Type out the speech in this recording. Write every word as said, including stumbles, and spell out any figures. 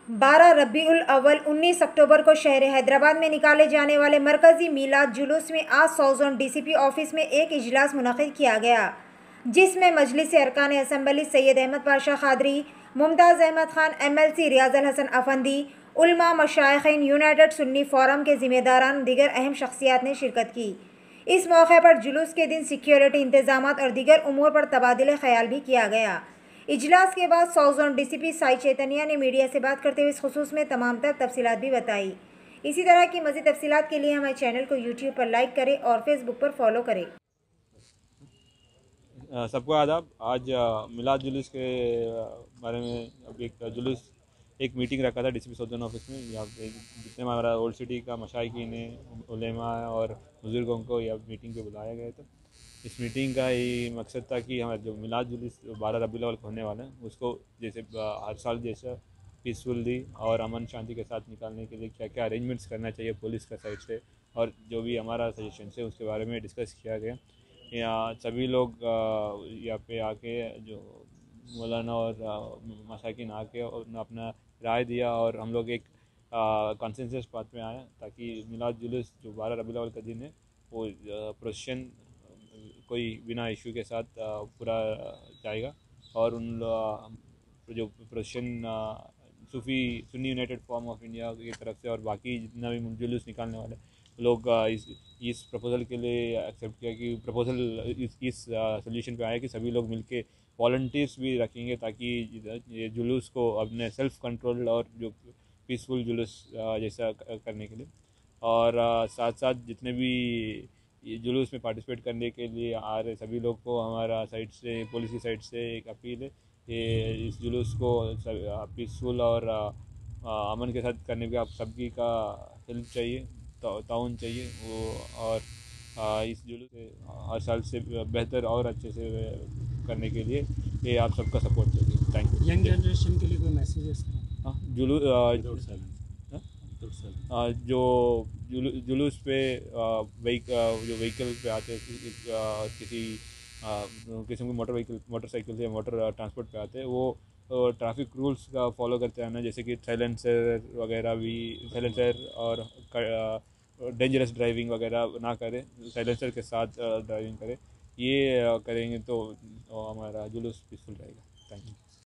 बारह रबीउल अव्वल उन्नीस अक्टूबर को शहर हैदराबाद में निकाले जाने वाले मरकजी मीलाद जुलूस में आज सौजोन डीसीपी ऑफिस में एक इजलास मुनक़िद किया गया, जिसमें मजलिस अरकान असम्बली सैयद अहमद पाशा खादरी, मुमताज़ अहमद खान, एमएलसी रियाजुल हसन अफंदी, उलमा, मशाइखीन, यूनाइटेड सुन्नी फोरम के ज़िम्मेदारान, दीगर अहम शख्सियात ने शिरकत की। इस मौके पर जुलूस के दिन सिक्योरिटी इंतजामात और दीगर उमूर पर तबादिले ख्याल भी किया गया। इजलास के बाद सौजोन डीसीपी साई चैतन्या ने मीडिया से बात करते हुए इस खुसूस में तमाम तर तफसीलात भी बताई। इसी तरह की मज़ीद तफसीलात के लिए हमारे चैनल को यूट्यूब पर लाइक करें और फेसबुक पर फॉलो करें। सबको आदाब। आज मिलाद जुलूस के बारे में अब एक जुलूस एक मीटिंग रखा था डीसीपी सौजन ऑफिस में। यहाँ पे जितने हमारा ओल्ड सिटी का मशाइखीन है, उलेमा और बुज़ुर्गों को यह मीटिंग पे बुलाया गया था। इस मीटिंग का ही मकसद था कि हमारा जो मिलाद जुलूस बारह रबीउल अव्वल को होने वाला है, उसको जैसे हर साल जैसा पीसफुली और अमन शांति के साथ निकालने के लिए क्या क्या अरेंजमेंट्स करना चाहिए पुलिस का साइड से, और जो भी हमारा सजेशन है उसके बारे में डिस्कस किया गया। यहाँ सभी लोग यहाँ पे आके जो मौलाना और मसाकिन आके और अपना राय दिया और हम लोग एक कॉन्सेंसस बात में आया, ताकि मिलाद जुलूस जो बारह रबीउल अव्वल का दिन है वो प्रोसेशन कोई बिना इशू के साथ पूरा जाएगा। और उन जो procession Sufi Sunni united form of India की तरफ से और बाकी जितना भी जुलूस निकालने वाले लोग इस इस प्रपोज़ल के लिए एक्सेप्ट किया कि प्रपोज़ल इस इस सोल्यूशन पे आया कि सभी लोग मिलके वॉलंटियर्स भी रखेंगे, ताकि ये जुलूस को अपने सेल्फ कंट्रोल और जो पीसफुल जुलूस जैसा करने के लिए, और साथ साथ जितने भी ये जुलूस में पार्टिसिपेट करने के लिए आ रहे सभी लोग को हमारा साइड से, पुलिस की साइड से एक अपील है कि इस जुलूस को पीसफुल और अमन के साथ करने के आप सभी का हेल्प चाहिए, ताउन चाहिए वो। और आ, इस जुलूस से हर साल से बेहतर और अच्छे से करने के लिए ये आप सबका सपोर्ट चाहिए। Thank you. यंग जनरेशन के लिए कोई मैसेजेस? हाँ, जुलूस जो जुलू, जुलूस पे वेहिक जो व्हीकल पे आते हैं, किसी किस्म के मोटर व्हीकल मोटरसाइकिल से मोटर ट्रांसपोर्ट पे आते हैं, वो ट्रैफिक रूल्स का फॉलो करते रहना, जैसे कि साइलेंसर वगैरह भी, साइलेंसर और डेंजरस ड्राइविंग वगैरह ना करें, साइलेंसर के साथ ड्राइविंग करें। ये करेंगे तो हमारा जुलूस पीसफुल रहेगा। Thank you.